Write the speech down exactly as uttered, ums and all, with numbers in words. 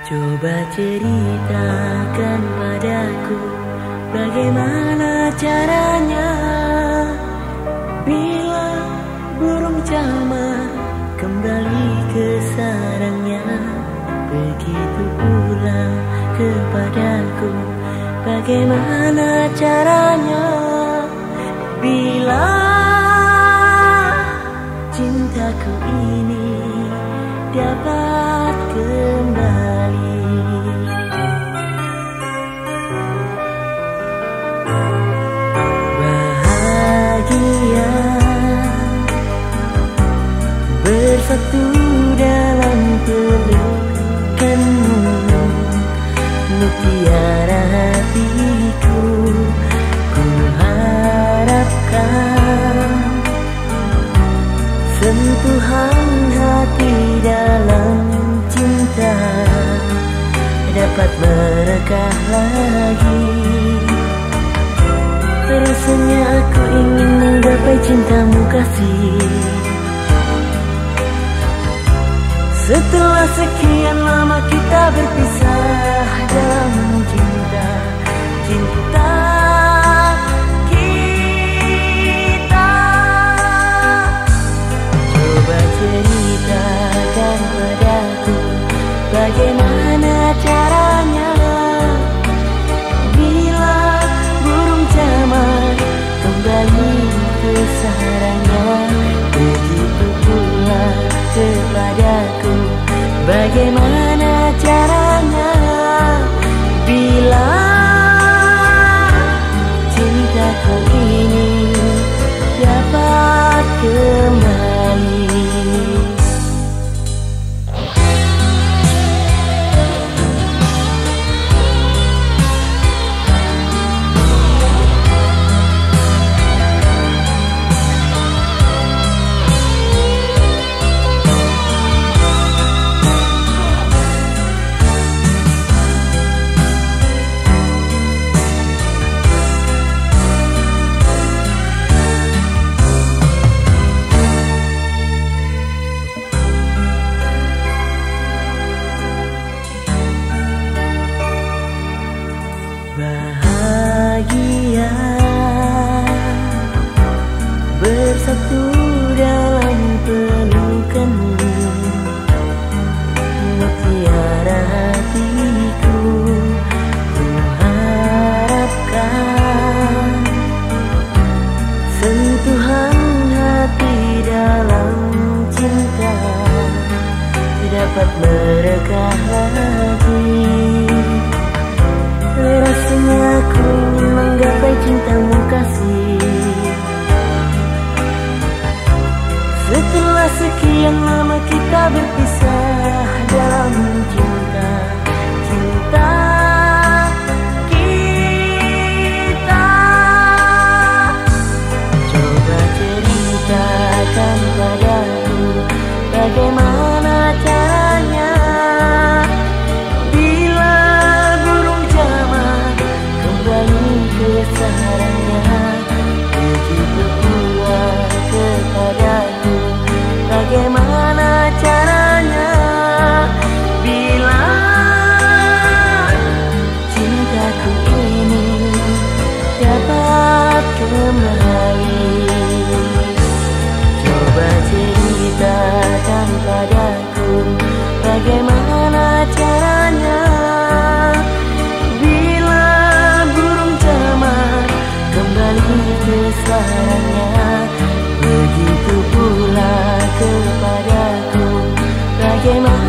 Coba ceritakan padaku bagaimana caranya bila burung camar kembali ke sarangnya. Begitu pula kepadaku bagaimana caranya bila cintaku ini dapat kembali. Bahagia bersatu dalam pelukanmu, mutiara hatiku. Ku harapkan sentuhan hati dalam cinta dapat merekah lagi. Rasanya aku ingin menggapai cintamu kasih. Setelah sekian lama kita berpisah dalam cinta, cinta kita. Coba ceritakan padaku bagaimana caranya bila burung camar kembali ke sarangnya. Begitu pula kepadaku bagaimana caranya bila cintaku ini dapat kembali. Bahagia bersatu dalam pelukanmu, mutiara hatiku. Ku harapkan sentuhan hati dalam cinta dapat merekah lagi. Rasanya aku ingin menggapai cintamu kasih. Setelah sekian lama kita berpisah dalam cinta, cinta kita. Coba ceritakan padaku bagaimana caranya sarangnya. Begitu pula kepadaku bagaimana caranya bila cintaku ini dapat kembali. Coba ceritakan padaku bagaimana caranya ke sarangnya. Begitu pula kepadaku bagaimana